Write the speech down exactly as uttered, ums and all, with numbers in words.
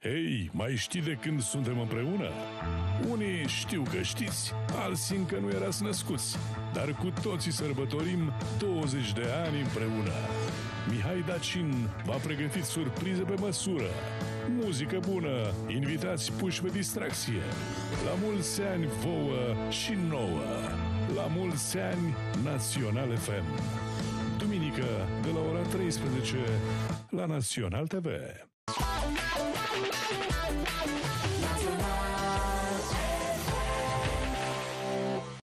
Hei, mai știi de când suntem împreună? Unii știu că știți, alții încă nu erați născuți, dar cu toții sărbătorim douăzeci de ani împreună. Mihai Dacin v-a pregătit surprize pe măsură, muzică bună, invitați puși pe distracție. La mulți ani vouă și nouă! La mulți ani Național F M! Duminică, de la ora treisprezece, la Național T V.